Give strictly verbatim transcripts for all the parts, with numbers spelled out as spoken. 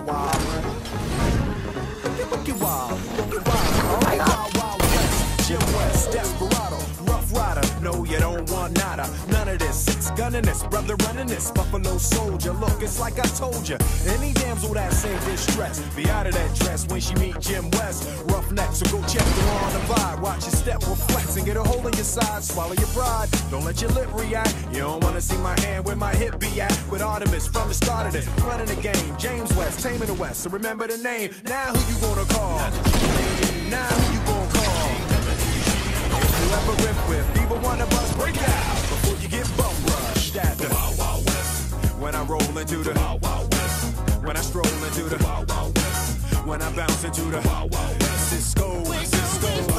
wild, wild. Boogie, boogie, wild, boogie, wild. All right, wild, wild west. Jim West, Desperado, Rough Rider. No, you don't want nada. None of this. Six gunning this, brother running this. Buffalo Soldier. Look, it's like I told you. Any damsel that's in distress, be out of that dress when she meet Jim West. Roughneck, so go check her on the vibe. Watch your step reflex and get a hole in your side. Swallow your pride. Don't let your lip react. You don't wanna see my hand where my hip be at. With Artemis from the start of it, running the game. James West, taming the West. So remember the name. Now who you gonna call? Now who you gonna call? If you ever riff with either one of us, break out before you get bum rushed at the Wild Wild West. When I roll into the Wild Wild West. When I stroll into the Wild Wild West. When I bounce into the Wild Wild West. Cisco, Cisco.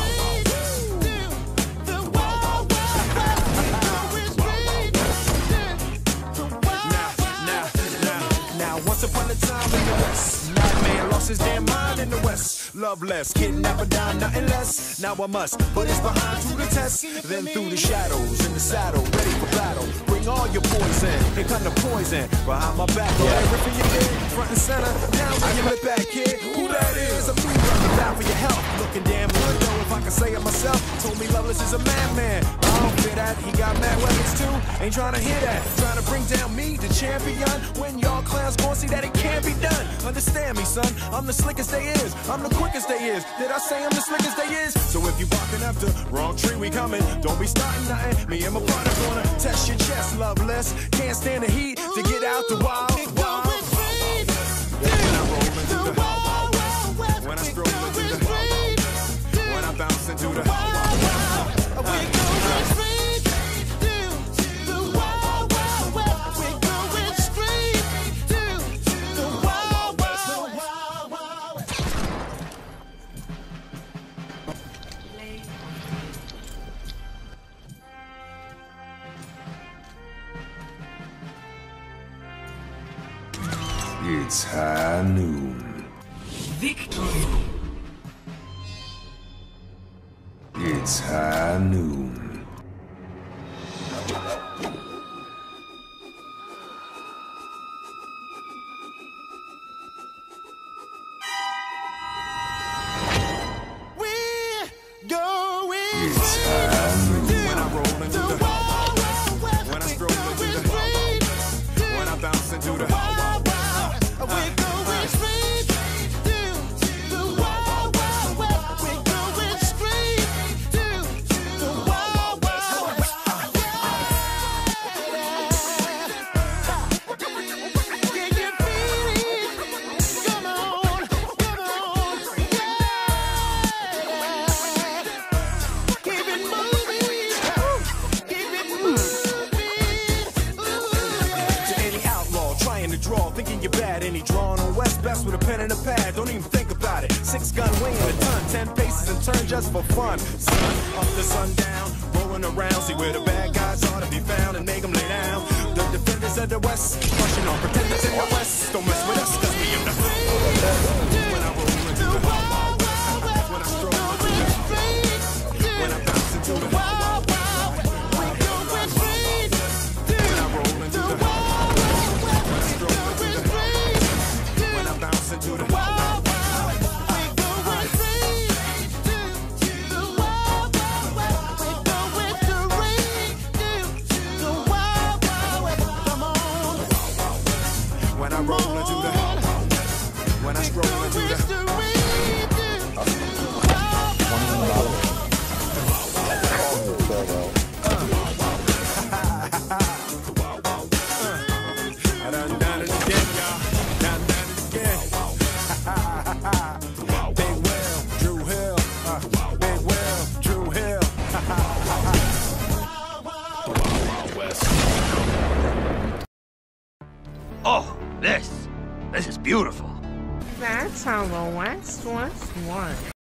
Once upon a time in the West, madman lost his damn mind in the West. Loveless, kidnapper down, nothing less. Now I must put his behind to the test. Then through the shadows in the saddle, ready for battle. Bring all your poison, here come the poison. Behind my back, yeah. Ripping your head, front and center. Now when you look back, kid, who that is? I'm new, running down for your help. Looking damn good though, if I can say it myself. Told me Loveless is a madman. I don't fear that, he got mad weapons too. Ain't trying to hear that. Trying to bring down me, the champion. When y'all clowns gon' see that it can't be done. Understand me, son. I'm the slickest they is. I'm the quickest they is. Did I say I'm the slickest they is? So if you barking up the wrong tree, we coming. Don't be starting nothing. Me and my partner gonna test your chest, Loveless. Can't stand the heat to get out the wild. wild. When I roll into the wild, wild west. When I stroll into the wild, when I bounce into the wild, wild. We going straight to the wild, wild west. We going straight to the wild, wild, wild, wild west. It's high noon. Victory. It's high noon. We're going It's high noon. when I roll into the wild, wild west. When I stroll into the wild, when I bounce into the wild, wild. We're going straight to the wild, wild west. We're going straight to the wild, wild west. Can you feel it? Come on, come on, yeah. Keep it moving, keep it moving. Ooh. To any outlaw trying to draw, thinking you're bad, any drawing on West best with a pen and a pad. Don't even think about it. Six gun weighing a ton, ten paces and turn just for fun. Sun up to sundown, rolling around, see where the bad guys are to be found and make them lay down. The defenders of the West, crushing on pretenders in the West. Don't mess with us, cause we in the when I roll into the wild, wild west, when I stroll into the when I bounce into the wild, wild west, we're going straight when I roll into the wild, wild west, when I stroll into the when I bounce into the wild, wild west, we're going straight to the wild, wild west, we're going straight to the wild, wild west. Come on, when I roll into the when I stroll into the I done done it again, y'all. Done done it again. Big Will, Drew Hill. Uh, Big Will, Drew Hill. Oh, this. This is beautiful. That's how the West was won.